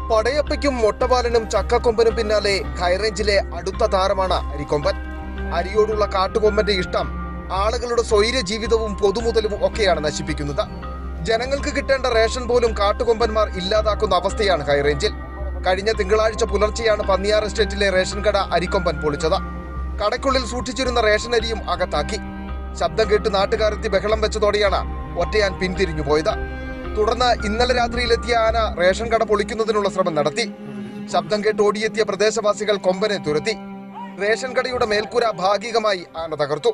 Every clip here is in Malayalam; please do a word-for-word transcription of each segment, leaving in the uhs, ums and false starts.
പടയപ്പയ്ക്കും മൊട്ടപാലനും ചക്കക്കൊമ്പനും പിന്നാലെ ഹൈറേഞ്ചിലെ അടുത്ത താരമാണ് അരിക്കൊമ്പൻ. അരിയോടുള്ള കാട്ടുകൊമ്പന്റെ ഇഷ്ടം ആളുകളുടെ സ്വൈര്യ ജീവിതവും പൊതുമുതലും ഒക്കെയാണ് നശിപ്പിക്കുന്നത്. ജനങ്ങൾക്ക് കിട്ടേണ്ട റേഷൻ പോലും കാട്ടുകൊമ്പന്മാർ ഇല്ലാതാക്കുന്ന അവസ്ഥയാണ് ഹൈറേഞ്ചിൽ. കഴിഞ്ഞ തിങ്കളാഴ്ച പുലർച്ചെയാണ് പന്നിയാർ എസ്റ്റേറ്റിലെ റേഷൻ കട അരിക്കൊമ്പൻ പൊളിച്ചത്. കടയ്ക്കുള്ളിൽ സൂക്ഷിച്ചിരുന്ന റേഷൻ അരിയും അകത്താക്കി. ശബ്ദം കേട്ട് നാട്ടുകാരെത്തി ബഹളം വെച്ചതോടെയാണ് ഒറ്റയാൻ പിന്തിരിഞ്ഞു പോയത്. തുടർന്ന് ഇന്നലെ രാത്രിയിലെത്തിയ ആന റേഷൻ കട പൊളിക്കുന്നതിനുള്ള ശ്രമം നടത്തി. ശബ്ദം കേട്ട് ഓടിയെത്തിയ പ്രദേശവാസികൾ കൊമ്പനെ തുരത്തി. റേഷൻ കടയുടെ മേൽക്കൂര ഭാഗികമായി ആന തകർത്തു.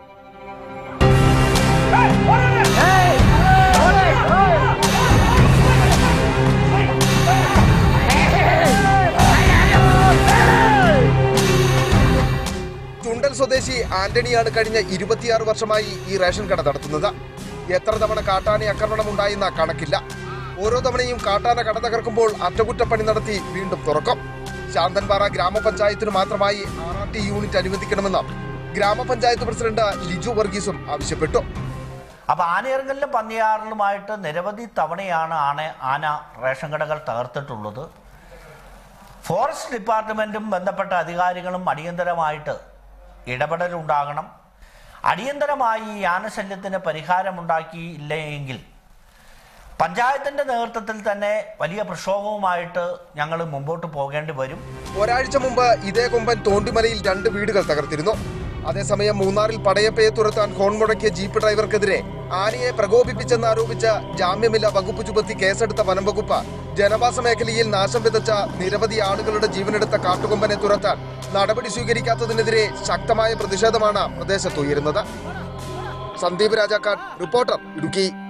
ചുണ്ടൽ സ്വദേശി ആന്റണിയാണ് കഴിഞ്ഞ ഇരുപത്തിയാറ് വർഷമായി ഈ റേഷൻ കട നടത്തുന്നത്. എത്ര തവണ കാട്ടാന ആക്രമണം ഉണ്ടായെന്ന കണക്കില്ല. ഓരോ തവണയും കാട്ടാന കട തകർക്കുമ്പോൾ അറ്റകുറ്റപ്പണി നടത്തി വീണ്ടും തുറക്കും. ശാന്തൻപാറ ഗ്രാമപഞ്ചായത്തിന് മാത്രമായി ആർ ആർ ടി യൂണിറ്റ് അനുവദിക്കണമെന്ന് ഗ്രാമപഞ്ചായത്ത് പ്രസിഡന്റ് ലിജു വർഗീസും ആവശ്യപ്പെട്ടു. അപ്പൊ ആനയിറങ്ങലിലും പന്നിയാറിലുമായിട്ട് നിരവധി തവണയാണ് ആന ആന റേഷൻ കടകൾ തകർത്തിട്ടുള്ളത്. ഫോറസ്റ്റ് ഡിപ്പാർട്ട്മെന്റും ബന്ധപ്പെട്ട അധികാരികളും അടിയന്തരമായിട്ട് ഇടപെടലുണ്ടാകണം. അടിയന്തരമായി ഈ ആനശല്യത്തിന് പരിഹാരമുണ്ടാക്കിയില്ലെങ്കിൽ പഞ്ചായത്തിന്റെ നേതൃത്വത്തിൽ തന്നെ വലിയ പ്രക്ഷോഭവുമായിട്ട് ഞങ്ങൾ മുമ്പോട്ട് പോകേണ്ടി വരും. ഒരാഴ്ച മുമ്പ് ഇതേ കൊമ്പൻ തോണ്ടിമലയിൽ രണ്ട് വീടുകൾ തകർത്തിരുന്നു. അതേസമയം മൂന്നാറിൽ പടയപ്പയെ തുരത്താൻ ഹോൺ മുടക്കിയ ജീപ്പ് ഡ്രൈവർക്കെതിരെ ആനയെ പ്രകോപിപ്പിച്ചെന്നാരോപിച്ച് ജാമ്യമില്ല വകുപ്പ് ചുമത്തി കേസെടുത്ത വനം വകുപ്പ് ജനവാസ മേഖലയിൽ നാശം വിതച്ച നിരവധി ആളുകളുടെ ജീവനെടുത്ത കാട്ടുകൊമ്പനെ തുരത്താൻ നടപടി സ്വീകരിക്കാത്തതിനെതിരെ ശക്തമായ പ്രതിഷേധമാണ് പ്രദേശത്ത് ഉയരുന്നത്. സന്ദീപ് രാജാക്കാട്, റിപ്പോർട്ടർ, ഇടുക്കി.